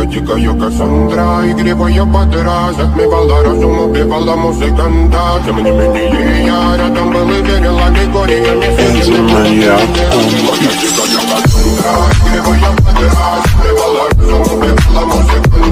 дикая Кассандра, игривая подраз, отмевала разум, убивала музыканта. Тем не менее я рядом был и верил аллегориями. Это моя дикая Кассандра, игривая подраз, отмевала разум, убивала музыканта.